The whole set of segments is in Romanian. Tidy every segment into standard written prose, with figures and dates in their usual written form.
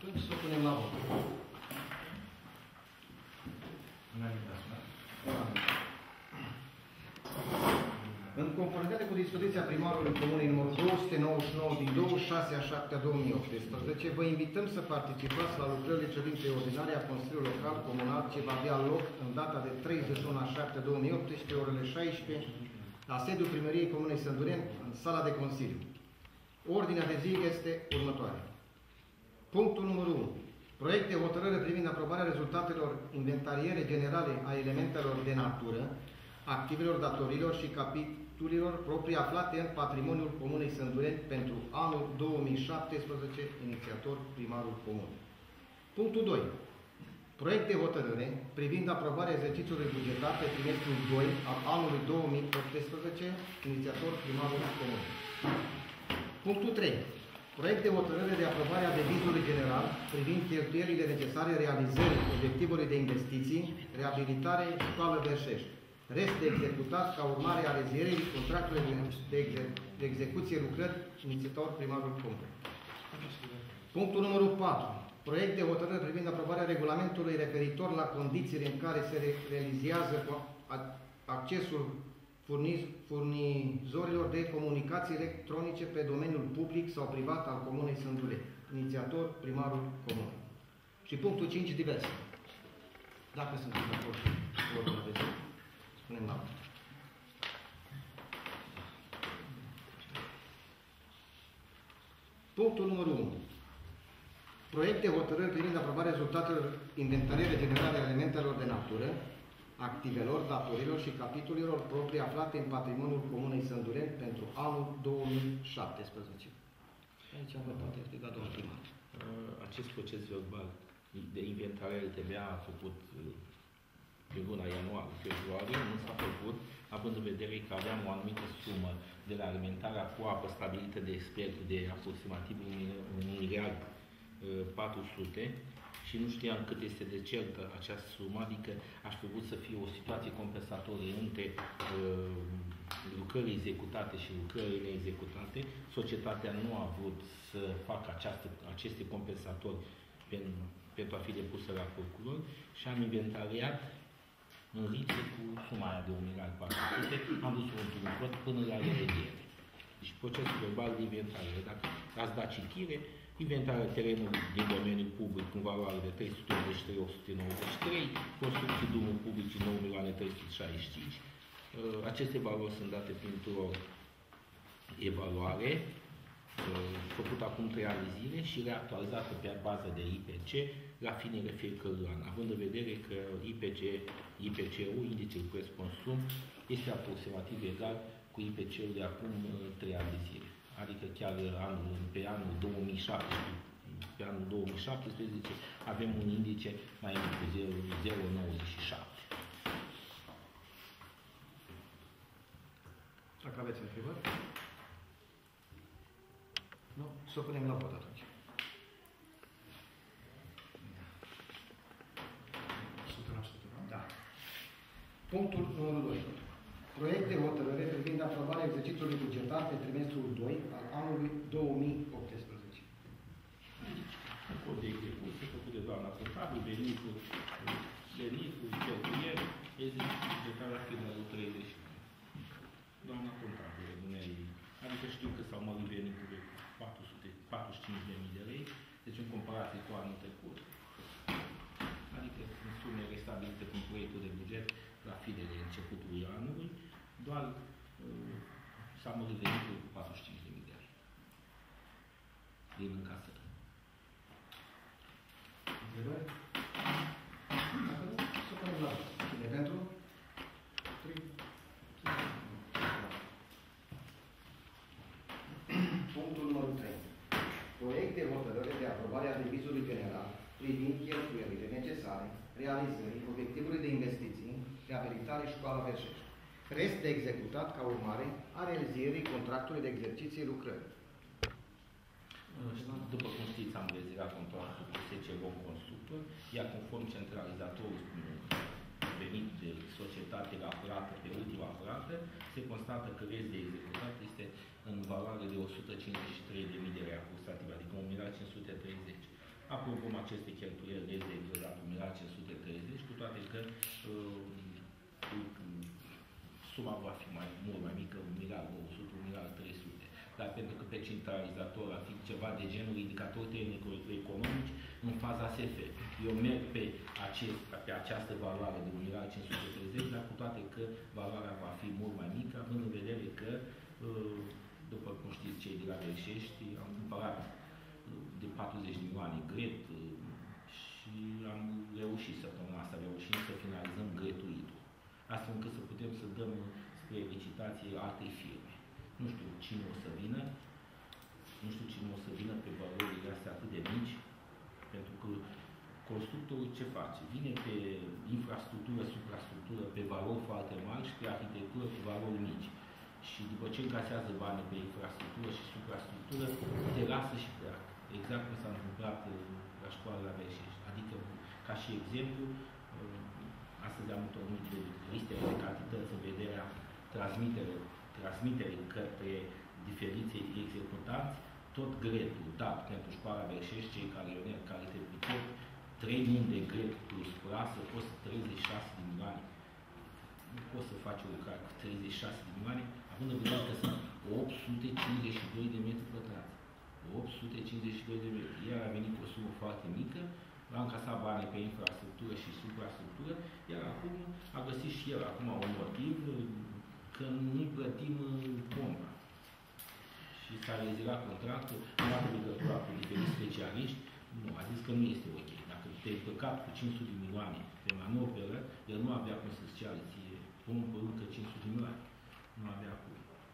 Atunci să o punem la vot. În conformitate cu dispoziția primarului Comunei numărul 299 din 26/7/2018, vă invităm să participați la lucrările ședinței ordinare a Consiliului Local Comunal ce va avea loc în data de 31/7/2018, orele 16, la sediul Primăriei Comunei Sândureni, în sala de Consiliu. Ordinea de zi este următoarea. Punctul numărul 1. Proiect de hotărâre privind aprobarea rezultatelor inventariere generale a elementelor de natură, activelor, datorilor și capitolilor proprii aflate în patrimoniul Comunei Sândureni pentru anul 2017, inițiator primarul Comunei. Punctul 2. Proiect de hotărâre privind aprobarea exercițiului bugetar pe trimestrul 2 al anului 2018, inițiator primarul Comunei. Punctul 3. Proiect de hotărâre de aprobare a devizului general privind cheltuielile necesare realizării obiectivului de investiții, reabilitare, școală Verșeș. Rest de executat ca urmare a rezilierii contractului de execuție lucrări, inițiator primarul Comunei. Punctul numărul 4. Proiect de hotărâre privind aprobarea regulamentului referitor la condițiile în care se realizează accesul furnizorilor de comunicații electronice pe domeniul public sau privat al Comunei Sândureni. Inițiator primarul Comunei. Și punctul 5. Diverse. Dacă sunteți de acord cu ordinea de zi, spunem la vot. Punctul numărul 1. Proiect de hotărâri privind aprobarea rezultatelor inventariere generale a elementelor de natură, activelor, datorilor și capitolilor proprii aflate în patrimoniul Comunei Sândureni pentru anul 2017. Aici am votat, explicat domnul primar. Acest proces verbal de inventariere TVA a făcut pe luna ianuarie, februarie, nu s-a făcut, având în vedere că aveam o anumită sumă de la alimentarea cu apă stabilită de expert de aproximativ 1.400.000 și nu știam cât este de certă această sumă, adică aș fi vrut să fie o situație compensatorie între lucrări executate și lucrări neexecutate. Societatea nu a vrut să facă aceste compensatori pentru a fi depusă la procuror și am inventariat în lipsă cu suma aia de 1.400.000, am dus-o într-un cod până la remediere. Deci procesul verbal de inventariere. Dacă ați dat citire, inventarea terenului din domeniul public în valoare de 383.893, construcții drumuri publice 9.365. Aceste valori sunt date printr-o evaluare făcută acum 3 ani de zile și reactualizată pe bază de IPC la finele fiecărui an, având în vedere că IPC-ul, indicele preț-consum, este aproximativ egal cu IPC-ul de acum 3 ani de zile. Adică chiar pe anul 2017 avem un indice mai mic cu 0,97. Dacă aveți întrebări? Nu? Să o punem la vot atunci. Da. Punctul numărul 2. Proiect de hotărâre privind aprobarea exercițiului bugetar pe trimestrul 2 al anului 2018. Cod de execuție făcut de doamna contabil, venituri, cheltuieli, exercițiul bugetar la finalul 30. Doamna contabilă, adică știu că s-au mărit veniturile 445.000 de lei, deci în comparație cu anul trecut, adică în sume restabilite cu proiectul de buget la finele începutului anului, doar s-a mărit venitul cu 45.000 de lei din încasări. Întrebări? Dacă nu, să punem la vot. Cine pentru? 3. Punctul numărul 3. Proiect de hotărâre de aprobare a devizului general privind cheltuielile necesare realizării obiectivului de investiții, reabilitare școala Verșeș. Rest de executat ca urmare a realizării contractului de exerciție lucrări. După cum știți, am rezidat contractul cu SCVOM Constructor, iar conform centralizatorul venit de societate la plată pe ultima plată, se constată că rest de executat este în valoare de 153.000 de lei aproximativ, adică 1.530.000. Aprobăm aceste cheltuieli de exodatul 1530, cu toate că suma va fi mult mai mică, 1.200.000, 1.300.000. Dar pentru că pe centralizator ar fi ceva de genul indicator tehnico-economici în faza SF. Eu merg pe această valoare de 1.530, dar cu toate că valoarea va fi mult mai mică, având în vedere că, după cum știți cei de la Verșești, am cumpărat de 40 de milioane gret și am reușit săptămâna asta, să finalizăm gretuitul. Astfel încât să putem să dăm spre licitație altei firme. Nu știu cine o să vină, pe valorile astea atât de mici, pentru că constructorul ce face? Vine pe infrastructură, suprastructură, pe valori foarte mari și pe arhitectură cu valori mici. Și după ce încasează bani pe infrastructură și suprastructură, te lasă și pleacă. Exact cum s-a întâmplat la școala la Verșești. Adică, ca și exemplu, astăzi am întâlnit de listele de cantități în vederea transmiterii către diferiții executanți, tot gretul dat pentru școala Verșești, cei care te pricep, 3 luni de gret plus plasă, costă 36 de milioane. Nu poți să faci o lucrare cu 36 de milioane, având în vedere că sunt 852 de metri pătrați. 852 de metri. Iar a venit cu o sumă foarte mică, a încasat bani pe infrastructură și suprastructură, iar acum a găsit și el acum un motiv că nu-i plătim pompa. Și s-a rezilat contractul, nu a avut legătura cu diferiți specialiști, nu, a zis că nu este ok. Dacă te-ai păcat cu 500 de milioane pe manoperă, el nu avea cum să-ți ceară ție pompă încă 500 de milioane. Nu avea cum.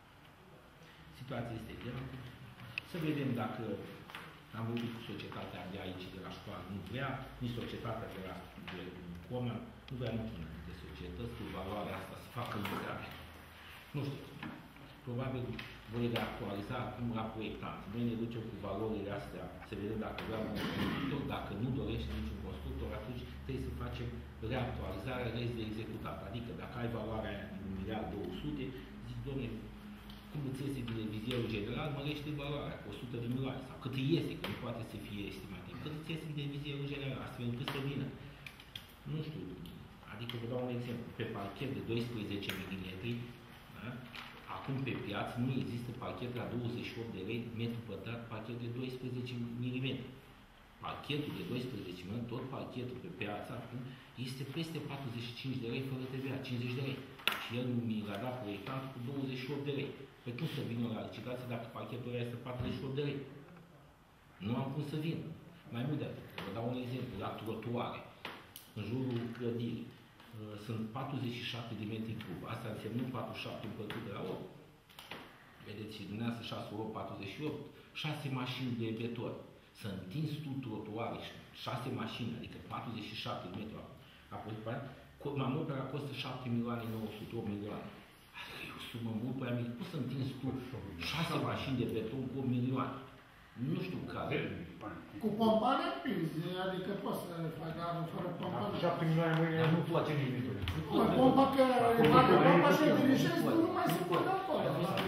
Situația este grea. Să vedem dacă am vorbit cu societatea de aici, de la școală, nu vrea, nici societatea de la Coman, nu vrea niciuna de societăți cu valoarea asta să facă lucrare. Nu știu. Probabil voi reactualiza acum la proiectant. Noi ne ducem cu valorile astea să vedem dacă vrea un constructor, dacă nu dorește niciun constructor, atunci trebuie să facem reactualizarea rest de executat. Adică dacă ai valoarea 1.200.000, zic, dom'le, cum îți iese din revizierul general, mărește valoarea cu 100 de milioane sau cât iese, că nu poate să fie estimativ. Cât îți iese din revizierul general, astfel încât să vină. Nu știu, adică vă dau un exemplu. Pe parchet de 12 mm, da? Acum pe piață nu există parchet la 28 de lei metru pătrat, parchet de 12 mm. Parchetul de 12 mm, tot parchetul pe piață acum este peste 45 de lei fără TVA, 50 de lei. Și el mi l-a dat proiectant cu 28 de lei. Pe cum să vină la licitație dacă parchetul ăla este 48 de lei? Nu am cum să vin. Mai mult de atât. Vă dau un exemplu. La trotuare, în jurul clădirii, sunt 47 de metri cub. Asta înseamnă 47 împărțit de la 8. Vedeți, și dumneavoastră 6 ori 48, 6 mașini de beton. Să întinzi tu trotuare, 6 mașini, adică 47 de metri. Apoi, manopera costă 7.900.000, 8 milioane. E o sumă mult prea mică. Poți să întinzi tu 6 mașini de beton cu 8 milioane. Nu știu care. Cu pompare împinzi, adică poți să faci, dar fără pompare. 7 milioane mâine nu face nimic. Pompa că dacă pompa se dirigează, nu mai se poate acolo.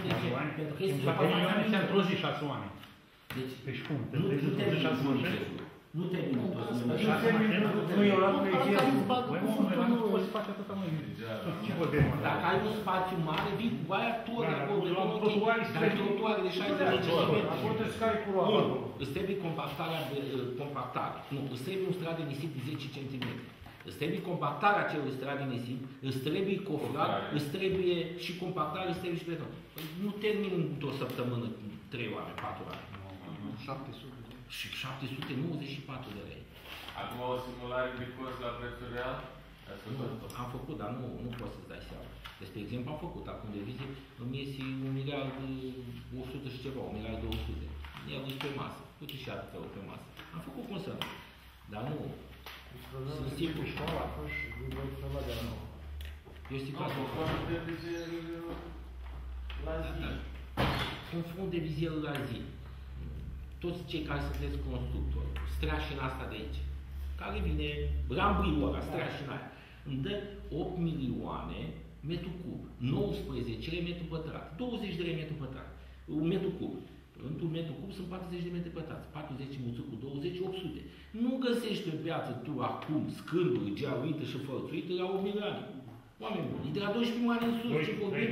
Ți-am trozit 6 oameni. Deci cum? Nu termină tot. Nu e o la bună idee. Nu poți să faci atâta mai bine. Ce vorbim? Dacă ai un spațiu mare, vii cu aia tot de acolo. Dar trotuare de 60 de metri. Îți trebuie compactare. Nu, îți trebuie un strat de nisip de 10 cm. Îți trebuie compactarea acelui strat de nisip, îți trebuie cofrat, îți trebuie și compactare, îți trebuie și beton. Nu termin într-o săptămână 3 oameni, 4 oameni. 700 de lei. Și 794 de lei. Acum o simulare de cost la prețul real? Am făcut, dar nu poți să-ți dai seama. Despre exemplu, am făcut acum de vizie, îmi iese 1.100.000 și ceva, 1.200.000. I-am dus pe masă. Uite și atâta pe masă. Am făcut cum să nu. Dar nu. Sunt sigur. Eu situație. Un fond de vizier la zi. Toți cei care sunteți constructori, streașina asta de aici, care vine, rambriul ăla, streașina aia, îmi dă 8 milioane metru cub, 19 lei metru pătrat, 20 de lei metru pătrat, un metru cub. Într-un metru cub sunt 40 de metri pătrați, 40 mulțit cu 20, 800. Nu găsești pe piață tu acum scânduri, gealuite și fărțuite la 8 milioane. Oameni buni, de la 12 milioane în sus, ce vorbim?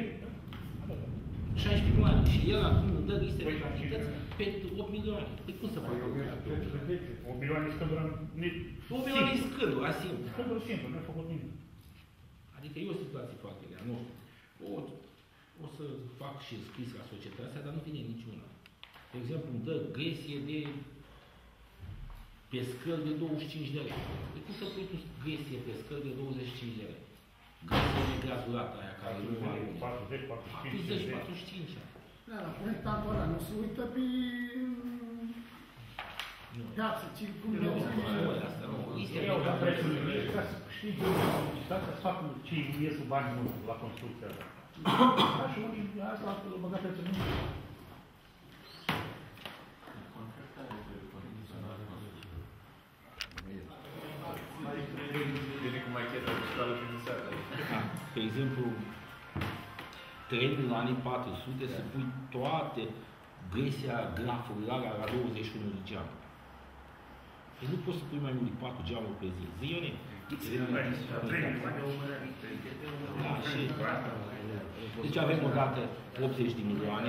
16 milioane. Și el acum îmi dă liste de cantități pe 8 milioane. Păi cum să facă? 8 milioane scânduri. 8 milioane scânduri, asimt. Scânduri simplu, nu ai făcut nimic. Adică e o situație foarte grea, nu știu. O să fac și scris la societatea, dar nu vine niciuna. De exemplu, îmi dă gresie de pescări de 25 de lei. De cum să pui tu gresie pescări de 25 de lei? Gresie negradulată aia care nu are 40, 45, 45. Da, la proiectantul ăla nu se uită pe piață, cum Nu, asta nu. Eu la prețurile, ca să câștige licitația, să facă cei ies cu bani mulți la construcția asta. Da, și unii azi la băgat prețul mic. De exemplu, 3 milioane 400 să pui toate gresia grafurilor la 21 de geamuri. Deci nu poți să pui mai mult de 4 geamuri pe zi. Zi, Ione? Da, și... Deci avem o dată 80 de milioane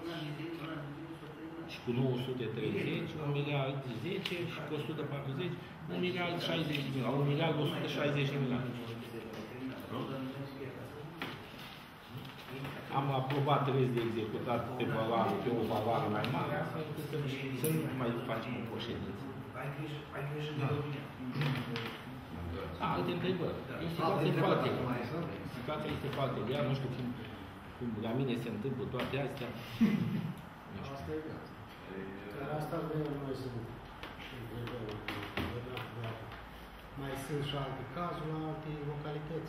și cu 930, 1 miliard 10 și cu 140, 1 miliard 60 de milioane, 1 miliard 160 de milioane. Am aprobat rest de executat pe o valoare mai mare, asta încât să nu mai facem o ședință. Alte întrebări. Situația este foarte grea, nu știu cum la mine se întâmplă toate astea. Asta e viața. Dar asta vrem noi să mai sunt și alte cazuri la alte localități.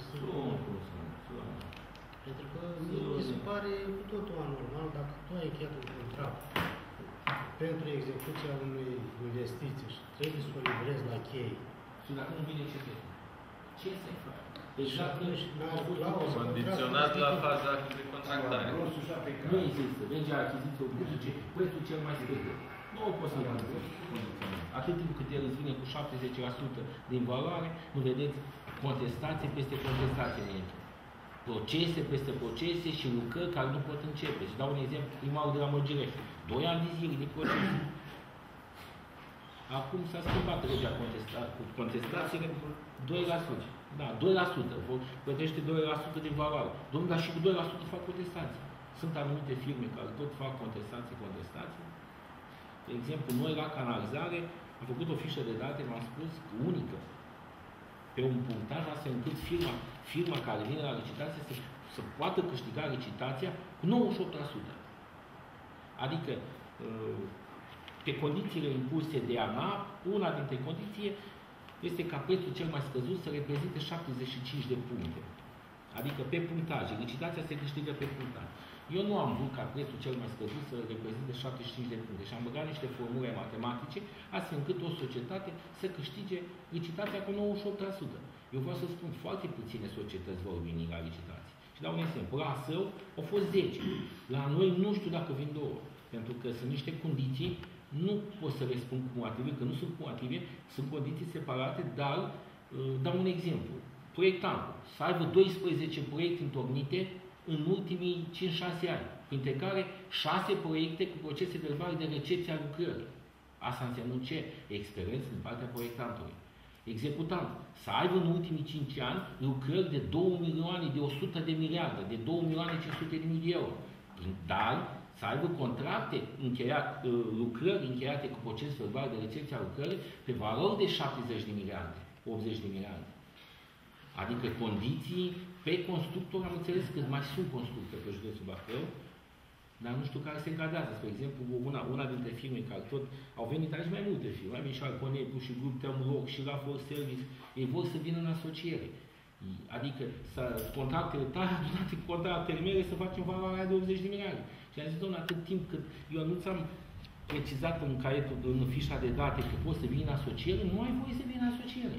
Pentru că mi se pare cu totul anormal dacă tu ai încheiat un contract pentru execuția unei investiții și trebuie să o livrezi la cheie. Și dacă nu vine ce să faci? Ce să faci? Deci atunci n-ai clauză. Condiționat la faza de contractare. Nu există. Legea achiziției publice, prețul cel mai scăzut. Nu o poți să-l condiționat. Atât timp cât el îți vine cu 70% din valoare, nu vedeți contestație peste contestație în el. Procese peste procese și lucrări care nu pot începe. Și dau un exemplu, primarul de la Măgireș. 2 ani de zile de procese. Acum s-a schimbat legea cu contestațiile 2%. Da, 2%. Plătește 2% din valoare. Domnul, dar și cu 2% fac contestații. Sunt anumite firme care tot fac contestații. De exemplu, noi la canalizare am făcut o fișă de date, v-am spus, unică. Pe un punctaj, astfel încât firma care vine la licitație să poată câștiga licitația cu 98%. Adică, pe condițiile impuse de ANAP, una dintre condiții este ca prețul cel mai scăzut să reprezinte 75 de puncte. Adică pe punctaje. Licitația se câștigă pe punctaj. Eu nu am vrut ca prețul cel mai scăzut să reprezinte 75 de puncte și am băgat niște formule matematice astfel încât o societate să câștige licitația cu 98%. Eu vreau să spun, foarte puține societăți vor veni la licitație. Și dau un exemplu. La Său au fost 10. La noi nu știu dacă vin 2. Pentru că sunt niște condiții, nu pot să le spun cumulative, că nu sunt cumulative, sunt condiții separate, dar dau un exemplu. Proiectantul să aibă 12 proiecte întocmite în ultimii 5-6 ani, printre care 6 proiecte cu procese verbale de recepție a lucrării. Asta înseamnă ce? Experiență din partea proiectantului. Executant, să aibă în ultimii 5 ani lucrări de 2 milioane, de 100 de miliarde, de 2 milioane 500 de mii de euro. Dar să aibă contracte lucrări încheiate cu proces verbal de recepție a lucrării pe valori de 70 de miliarde, 80 de miliarde. Adică condiții pe constructor, am înțeles că mai sunt constructori pe județul Bacău, dar nu știu care se încadrează. Spre exemplu, una dintre firme care tot au venit aici mai multe firme, mai Mișal Conepu și Grup Termoloc și la For Service, ei vor să vină în asociere. Adică contractele tale adunate cu contractele mele să facem valoarea de 80 de miliarde. Și am zis, domnule, atât timp cât eu nu ți-am precizat în caietul, în fișa de date că poți să vii în asociere, nu ai voie să vii în asociere.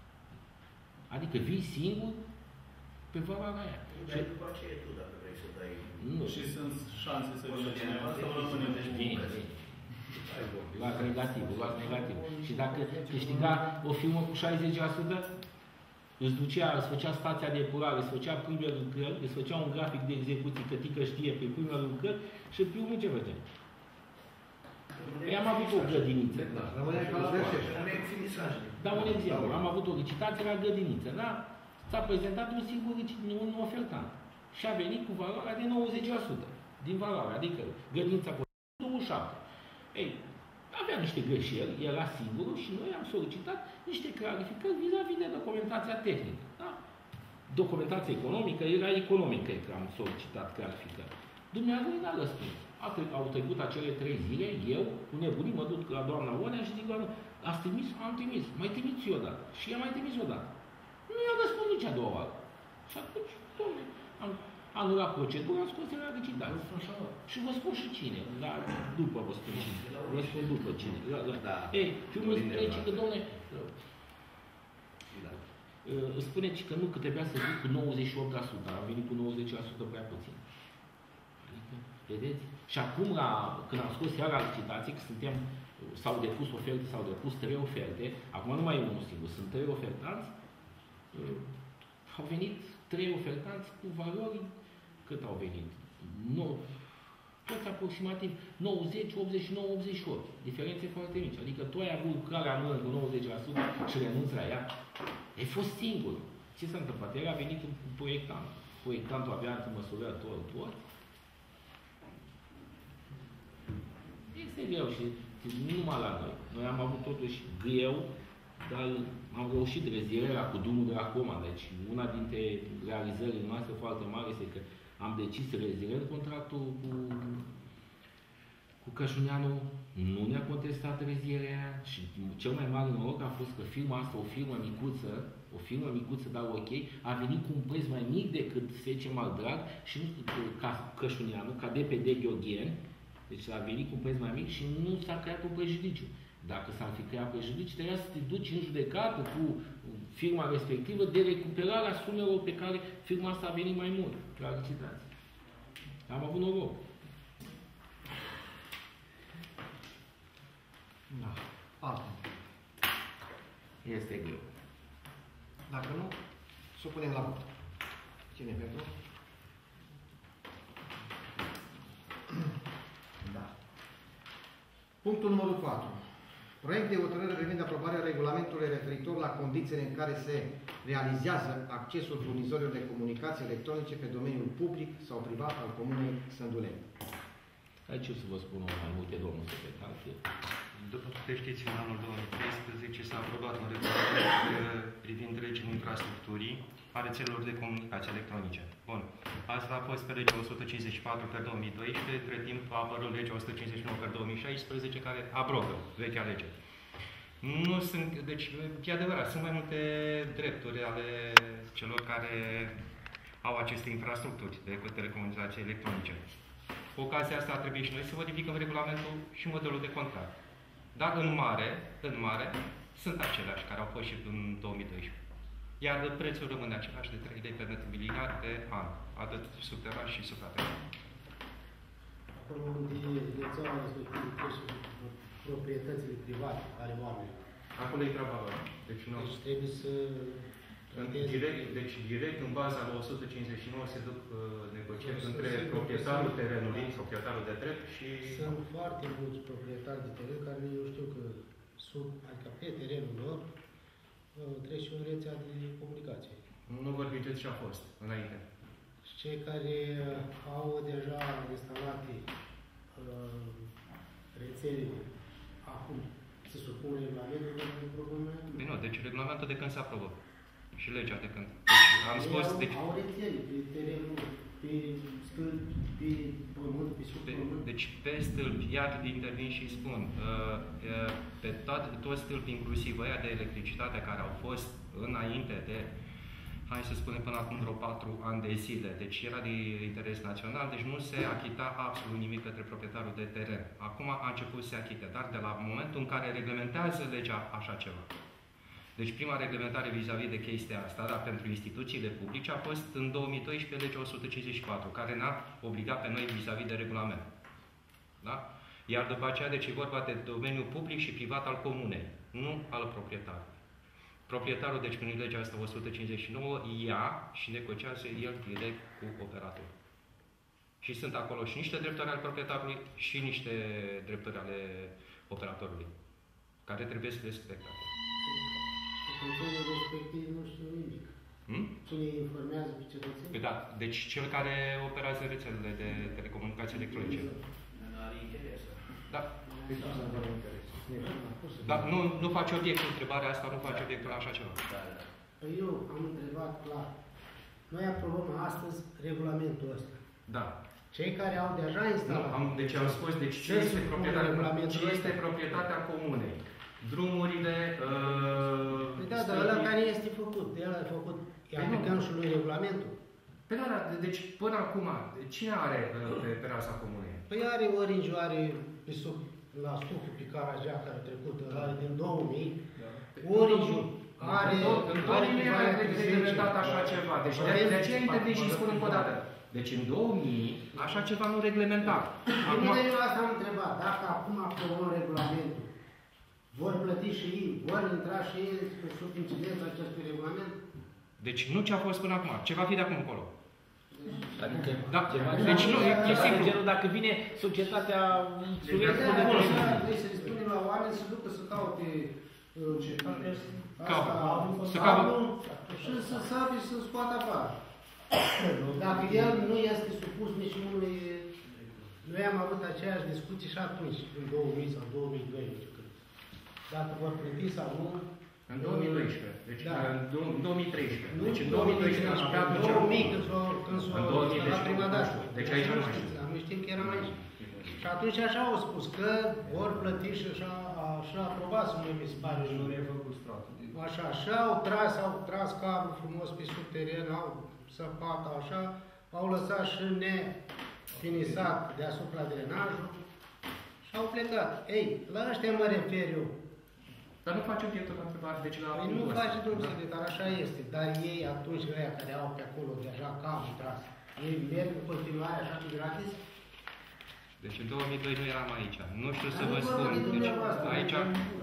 Adică vii singur pe valoarea aia. Și după aceea tu, dacă vrei să dai... Nu. Și sunt șanse să vină cineva sau rămâne de Bine. Luați negativul, luați negativul. Și dacă câștiga o firmă cu 60%, îți făcea stația de epurare, îți făcea primele lucrări, îți făcea un grafic de execuții, că tică știe pe primele lucrări și pe urmă ce vedem? Am avut o grădiniță. Dau un exemplu. Am avut o licitație la grădiniță, da? S-a prezentat un ofertant. Și a venit cu valoarea de 90% din valoare. Adică grădinița cu 27. Ei, avea niște greșeli, era singurul și noi am solicitat niște clarificări vis-a-vis de documentația tehnică. Da? Documentația economică era economică, că am solicitat clarificări. Dumneavoastră n-a răspuns. Au trecut acele 3 zile, eu, cu nebunii, mă duc la doamna Onea și zic, ați trimis? Am trimis. Mai trimiți o dată. Și ea mai trimis o dată. Nu i-a răspuns nici a doua oară. Și atunci, dom'le, am anulat procedura, am scos la licitație. Și vă spun și cine. Dar după vă spun cine. Vă spun după cine. Ei, și mă spune că, dom'le, spune că nu, că trebuia să zic cu 98%, dar am venit cu 90% prea puțin. Adică, vedeți? Și acum, când am scos iar la licitație, că s-au depus oferte, s-au depus 3 oferte, acum nu mai e unul singur, sunt 3 ofertanți, au venit 3 ofertanți cu valori, cât au venit? Toți aproximativ 90, 89, 88. Diferențe foarte mici. Adică tu ai avut lucrarea în mână cu 90% și renunți la ea. Ai fost singur. Ce s-a întâmplat? El a venit un proiectant. Proiectantul avea măsurări tot. Este greu și nu numai la noi. Noi am avut totuși greu, dar am reușit rezilierea cu drumul de la Coma. Deci una dintre realizările noastre foarte mari este că am decis să reziliem contractul cu Cășuneanu, nu ne-a contestat rezilierea și cel mai mare noroc a fost că firma asta, o firmă micuță, dar ok, a venit cu un preț mai mic decât SC Maldrag și nu ca Cășuneanu, ca DPD Gheorghen, deci a venit cu un preț mai mic și nu s-a creat un prejudiciu. Dacă s-ar fi creat prejudiciu, trebuia să te duci în judecată cu firma respectivă de recuperarea sumelor pe care firma asta a venit mai mult la licitație. Am avut noroc. Da. Alte. Este greu. Dacă nu, să o punem la vot. Cine pentru? Da. Punctul numărul 4. Proiect de hotărâre privind aprobarea regulamentului referitor la condițiile în care se realizează accesul furnizorilor de comunicații electronice pe domeniul public sau privat al Comunei Sânduleni. Aici o să vă spun mai multe, domnul secretar. După câte știți, în anul 2013 s-a aprobat un regulament privind regimul infrastructurii a rețelelor de comunicații electronice. Bun. Asta a fost pe legea 154 pe 2012, între timp a apărut legea 159 pe 2016, care abrogă vechea lege. Nu sunt, deci, e adevărat, sunt mai multe drepturi ale celor care au aceste infrastructuri de telecomunicații electronice. Cu ocazia asta ar trebui și noi să modificăm regulamentul și modelul de contract. Dar în mare, sunt aceleași care au fost și în 2012. Iar prețul rămâne același de 3 lei pe metrobiliar pe an, atât subteran și suprateran. Acolo unde rețeaua respectivă crește proprietățile private ale oamenilor. Acolo e treaba lor. Deci, nu. Deci trebuie să... Direct, în baza la 159 se duc negocieri între proprietarul terenului, proprietarul de drept și... Sunt foarte mulți proprietari de teren care eu știu că adică pe terenul lor trece o rețea de comunicație. Nu vorbiți ce a fost înainte. Și cei care au deja instalate rețelele acum se supun regulamentul de probleme? Nu, deci regulamentul de când se aprobă. Și legea de când. Deci, am spus... Au rețele pe terenul, pe stâlpi, pe pământ, pe sub pământ. Deci pe stâlpi, iar intervin și spun, pe toți stâlpi, inclusiv aia de electricitate care au fost înainte de, hai să spunem, până acum vreo 4 ani de zile. Deci era de interes național, deci nu se achita absolut nimic către proprietarul de teren. Acum a început să se achite, dar de la momentul în care reglementează legea așa ceva. Deci prima reglementare vis-a-vis de chestia asta, dar pentru instituțiile publice, a fost în 2012 legea 154, care ne-a obligat pe noi vis-a-vis de regulament. Da? Iar după aceea, deci e vorba de domeniul public și privat al comunei, nu al proprietarului. Proprietarul, deci prin legea asta 159, ia și negociază el direct cu operatorul. Și sunt acolo și niște drepturi ale proprietarului și niște drepturi ale operatorului, care trebuie să respectate. Controlul respectiv nu știu nimic. Cine informează pe cetățenii? Păi da, deci cel care operează rețelele de telecomunicații electronice. Da. Dar nu face obiectul, întrebarea asta nu face obiectul la așa ceva. Păi eu am întrebat clar. Noi aprobăm astăzi regulamentul ăsta. Da. Cei care au deja instalat... Deci am spus, deci ce este proprietatea comunei? Drumurile... Păi da, dar ăla care este făcut, el a făcut, aplicăm și lui regulamentul. Păi da, deci până acum, cine are pe rasa comunei? Păi are Orange, are la stuful pe Caragea care a trecut, are din 2000, Orange are... În 2000 are reglementat așa ceva, deci de aceea intervin și spun încă o dată. Deci în 2000, așa ceva nu reglementa. Acum... Eu asta am întrebat, dacă acum aprobăm regulamentul, vor plăti și ei, vor intra și ei sub incidența acestui regulament? Deci nu ce a fost până acum, ce va fi de acum încolo. Adică, da, deci nu, e sigur, dacă vine societatea Trebuie să-i spunem la oameni să ducă să caute și să sape și să scoată afară. Dacă el nu este supus niciunui... Noi am avut aceeași discuție și atunci, în 2000 sau 2002, dacă vor plăti sau nu... În 2012. Deci în 2013. Nu, deci în 2012 am avea atunci... 2000 când s-a la prima dată. Deci aici nu știu. Noi știm că eram aici. Și atunci așa au spus, că vor plăti și așa aprobați, nu mi se pare. Nu refăcut stratul. Așa, așa au tras cablul frumos pe sub teren, au săpat așa, au lăsat și nefinisat deasupra drenajul și au plecat. Ei, la ăștia mă refer eu. Dar nu face obiectul la întrebare, deci la... Păi nu face, domnul secretar, așa este. Dar ei, atunci, ăia care au pe acolo deja cablul tras, ei merg în continuare așa pe gratis? Deci în 2002 nu eram aici. Nu știu să vă spun. Deci aici...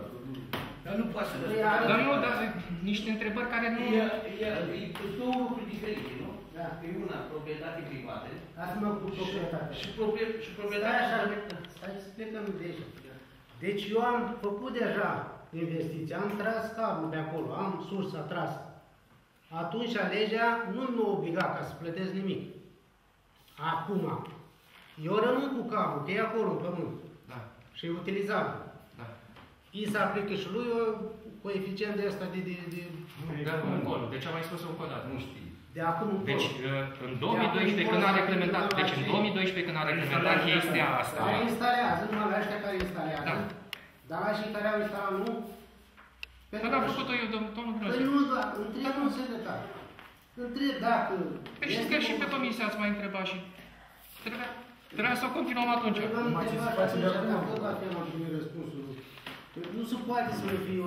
Dar nu poate să vă spun. Dar nu, dar niște întrebări care nu... Sunt două lucruri diferite, nu? Da. Pe una, proprietate privată. Asta mă cu proprietate. Și proprietate... Stai să plecăm de aici. Deci eu am făcut deja investiții, am tras cablul pe acolo, am sursa trasă. Atunci legea nu mă obliga ca să plătesc nimic. Acum, eu rămân cu cablul, că e acolo în pământ. Da. Și e utilizabil. Da. I se aplică și lui coeficient de ăsta de... De acum încolo. Deci am mai spus încă o dată, nu știi. De acum încolo. Deci în 2012 când a reglementat, deci în 2012 când a reglementat chestia asta... Care instalează, numai la ăștia care instalează. Da. Dar la și care au instalat, nu? Dar am făcut-o eu, domnul Brăză. Păi nu, dar întreb un secretar. Întreb dacă... Păi știți că și pe comisie ați mai întrebat și... Trebuia să o continuăm atunci. Păi v-am întrebat atunci, dacă tot la fel am primit răspunsul. Nu se poate să fie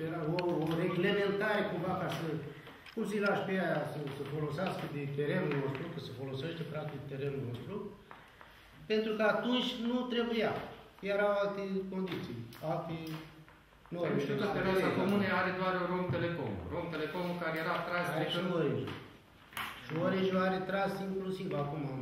o reglementare cumva ca să... Cum să-i lași pe aia să folosească de terenul nostru, că se folosește practic terenul nostru, pentru că atunci nu trebuia. Erau alte condiții, alte norme. Nu știu că Teresa Comune are doar Rom Telecom. Rom Telecom care era tras de... și Orange. Și Orange are tras inclusiv acum, în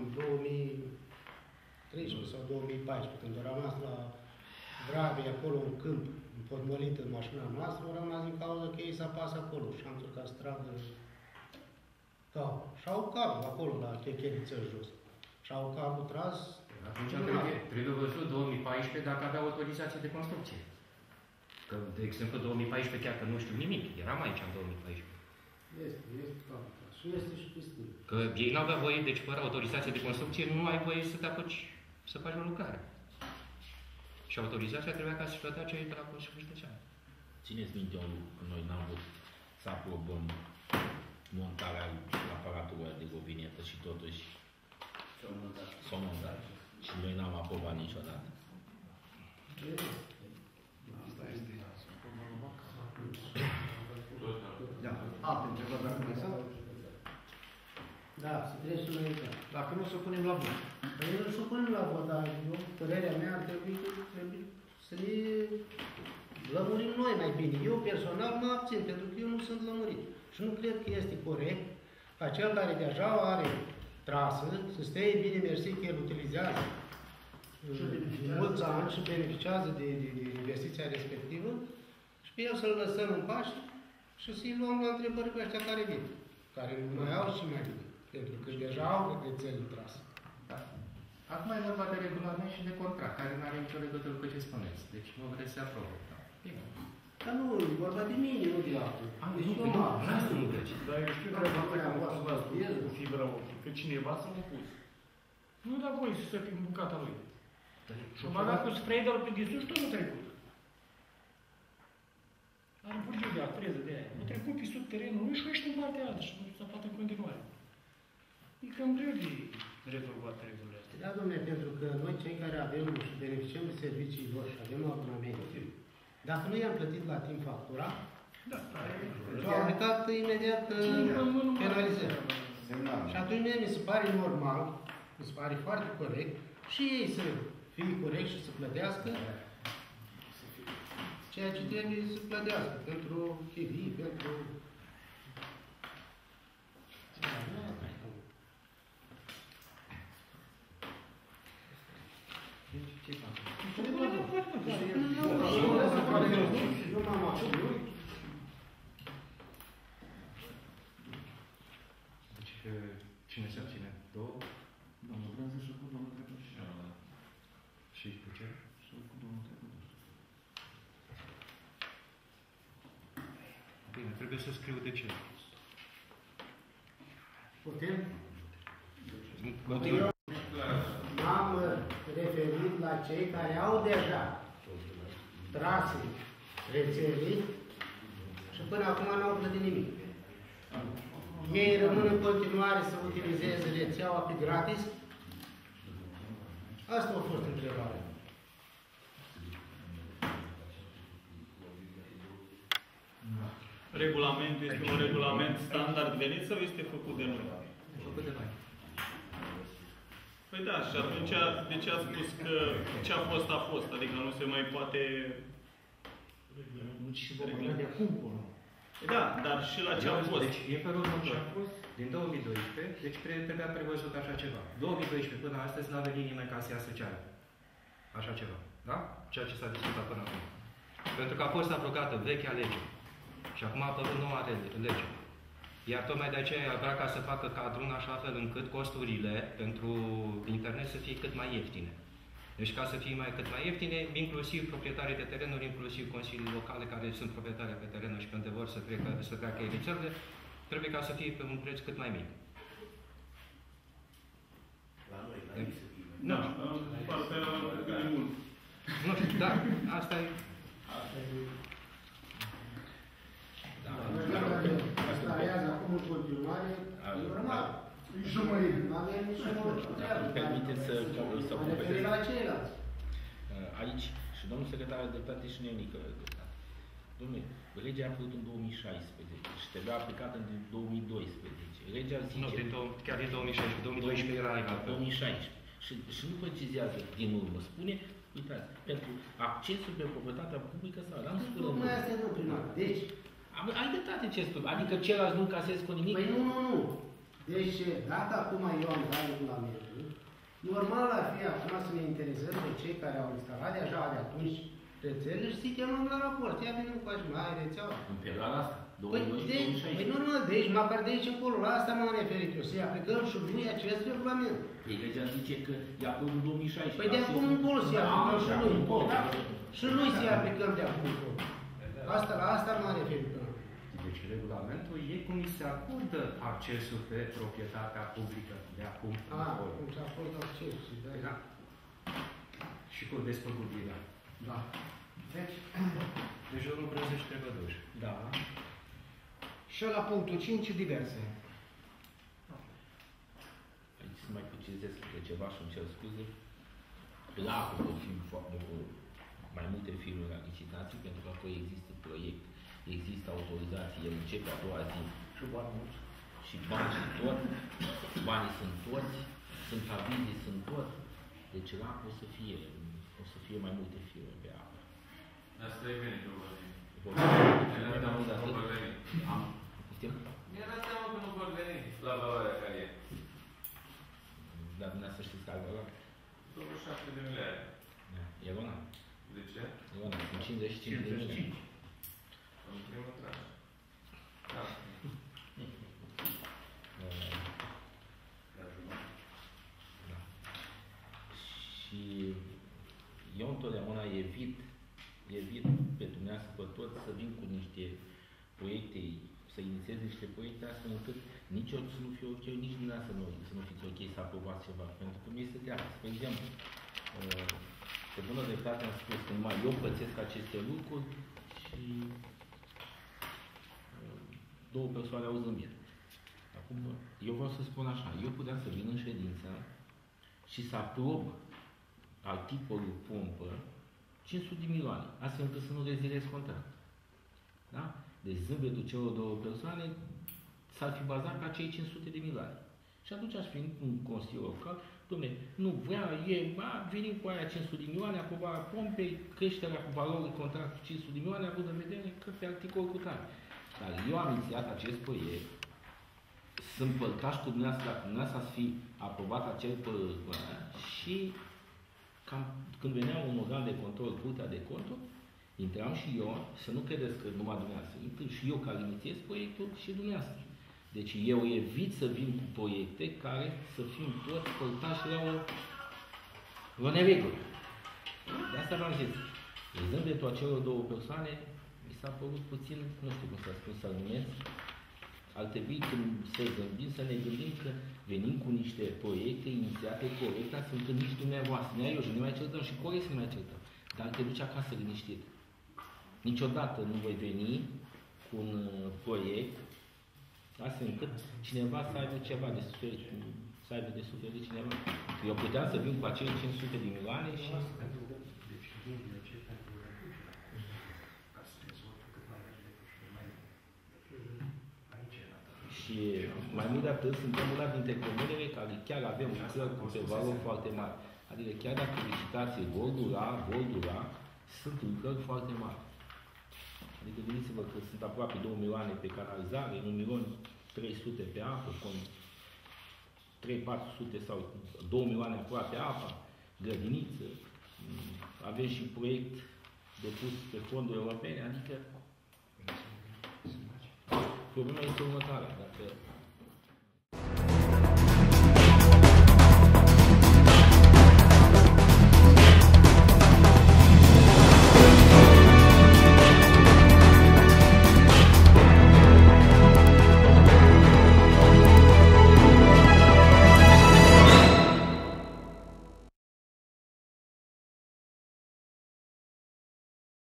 2013 sau 2014, când a rămas la Bravei, acolo în câmp, împotmolit în mașina noastră, au rămas din cauza că ei s-apasă acolo și am încercat să tragă cablu. Și au cablu acolo, la Checheriță jos. Și au cablu tras. Atunci trebuie văzut 2014 dacă avea autorizație de construcție. Că, de exemplu, 2014 chiar că nu știu nimic. Eram aici în 2014. Este cablu tras. Și este și pistin. Că ei nu aveau voie, deci fără autorizație de construcție nu ai voie să te apuci să faci o lucrare. Și autorizația trebuia ca să-și plătea cei de la construcție speciale. Țineți minte un lucru, că noi n-am vrut să aprobăm montarea aparatului de govinetă și totuși s-o montat. Și noi n-am aprobat niciodată. Da. Alte întrebări dacă mai sunt? Da, să treci și noi. Dacă nu, să punem la vot. Eu supun la vot, dar eu, părerea mea, trebuie să ne lămurim noi mai bine. Eu personal mă abțin, pentru că eu nu sunt lămurit. Și nu cred că este corect ca cel care deja are trasă, să stea bine mersi că el utilizează mulți ani și beneficiază de investiția respectivă și pe el să-l lăsăm în pași și să-i luăm la întrebări pe ăștia care vin, care mai au și mai vin, pentru că deja au rețele trasă. Da. Acum e vorba de regulament și de contract, care nu are nicio legătură cu ce spuneți. Deci nu vreți să aprobă. Bine. Dar nu, e vorba de mine, nu de altul. Deci nu, eu am. asta nu vreci. Dar eu știu că cu fibra optică, că cineva s-a opus. Nu da voie să fie în bucata lui. Și m-a dat cu spray-ul pe de sus, tot nu trecut. Are burgeu de freză de aia. Nu trecut pe sub terenul lui și ești în partea altă și nu s-a poate în continuare. E cam greu de rezolvat regulile astea. Da, domnule, pentru că noi cei care avem și beneficiem de servicii lor și avem abonamente, dacă nu i-am plătit la timp factura, au aplicat imediat penalizări. Și atunci mie mi se pare normal, mi se pare foarte corect, și ei să fie corect și să plătească ceea ce trebuie să plătească pentru chirii, pentru... Deci, cine se abține? Două? Domnul Brânză și cu domnul Trecuș. Și cu ce? Și cu domnul Trecuș. Bine, trebuie să scriu de ce. Putem? Continuă. M-am referit la cei care au deja trase rețelei și până acum n-au plătit nimic. Ei rămân în continuare să utilizeze rețeaua pe gratis? Asta a fost întrebarea. Regulamentul este un regulament standard venit sau este făcut de noi? Făcut de noi. Păi da, și atunci de ce a spus că ce a fost? Adică nu se mai poate... Și vom avea de acum până. Da, dar și la ce a fost? Deci e felul următor. Din 2012, deci trebuia prevăzut așa ceva. 2012 până astăzi n-a venit nimeni ca să ia să ceară așa ceva. Da? Ceea ce s-a discutat până acum. Pentru că a fost abrogată vechea lege. Și acum a apărut noua lege. Iar tocmai de aceea vrea ca să facă cadrul în așa fel încât costurile pentru internet să fie cât mai ieftine. Deci ca să fie cât mai ieftine, inclusiv proprietarii de terenuri, inclusiv consilii locale care sunt proprietari pe terenuri și pe unde vor să treacă rețelele, trebuie ca să fie pe un preț cât mai mic. La noi, la ei să fie. Da, partea de mult. Nu știu, da, asta e... Asta arează acum în continuare, e normal. Nu avem nicio treabă. Permiteți să completez la ceilalți. Aici, și domnul secretar de dreptate și Neonică dreptate. Dom'le, legea a făcut în 2016 și trebuia aplicată în 2012. Legea zice... Nu, chiar din 2016. 2012 era egal. 2016. Și nu precizează din urmă. Spune, uitați, pentru accesul pe proprietatea publică sau... Tocmai asta e nu primar. Deci... Ai dreptate ce spui. Adică celălalt nu casezi cu nimic? Păi nu. Deci, dacă acum eu am dat regulamentul, normal ar fi acum să ne interesăm de cei care au instalat deja de atunci rețelele și să-i chemăm la raport. Ia vină cu așa, mai ai rețeaua. În perioada asta? Păi normal, deci, măcar de aici încolo, la asta m-am referit eu, să-i aplicăm și lui acest regulament. Păi legea zice că e acum în 2016. Păi de acum încolo să-i aplicăm și lui. Și lui să-i aplicăm de acum încolo. La asta m-am referit. Deci regulamentul e cum îi se acordă accesul pe proprietatea publică de acum încolo. Cum se acordă accesul, da. Și cu despăgubirea. Da. Deci domnul Brânză și Trebăduș. Da. Și la punctul 5, diverse. Aici să mai precizez câte ceva și îmi cer scuze. La pot fi mai multe firme la licitații, pentru că apoi există proiect, există autorizație, el începe a doua zi. Și bani mulți. Și bani și tot. Banii sunt toți. sunt avizii, sunt tot. Deci la apă o să fie mai multe firme pe apă. Asta e bine, Mi-era teamă că nu vor veni la valoarea care e. Dar dumneavoastră știți care valoare? 27 de milioane. E bună. De ce? E bună, sunt 55 de milioane. În primul tranș. Da. Da. Și eu întotdeauna evit pe dumneavoastră, pe toți, să vin cu niște proiecte, să inițiez niște proiecte astfel încât nici eu să nu fiu ok, nici dumneavoastră să nu fiți ok să aprobați ceva. Pentru că mi este teamă. Spre exemplu, pe bună dreptate am spus că numai eu pățesc aceste lucruri și două persoane au zâmbit. Acum, eu vreau să spun așa, eu puteam să vin în ședință și să aprob articolul pompă 500 de milioane, astfel încât să nu rezilez contract. Da? Deci zâmbetul celor două persoane s-ar fi bazat pe acei 500 de milioane. Și atunci aș fi un consiliu local, dom'le, nu vrea, venim cu aia 500 de milioane, aprobarea pompei, creșterea cu valorii contractului 500 de milioane, având în vedere că pe articolul cu tare. Dar eu am inițiat acest proiect, sunt părtaș cu dumneavoastră, dacă dumneavoastră ați fi aprobat acel proiect și când venea un organ de control, Curtea de Conturi, intram și eu, să nu credeți că numai dumneavoastră, intru și eu care inițiez proiectul și dumneavoastră. Deci eu evit să vin cu proiecte care să fim toți părtași la neregulă. De asta v-am zis. Zâmbetul acelor două persoane mi s-a părut puțin, nu știu cum s-a spus, să-l numesc, ar trebui când să zâmbim, să ne gândim că venim cu niște proiecte inițiate corect, astfel încât nici dumneavoastră, ne eu și ne mai certăm și corect să ne mai certăm. Dar te duci acasă liniștit. Niciodată nu voi veni cu un proiect astfel încât cineva să aibă ceva de suferit, să aibă de suferit cineva. Eu puteam să vin cu acei 500 de milioane și... Și mai mult de atât, suntem una dintre comunele care chiar avem lucrări cu valori foarte mari. Adică chiar dacă licitații vor dura, sunt lucrări foarte mari. Adică gândiți-vă că sunt aproape 2 milioane pe canalizare, 1.300.000 pe apă, 3-400 sau 2 milioane aproape apa, grădiniță, avem și proiect depus pe fonduri europene, adică problema este următoarea. Dacă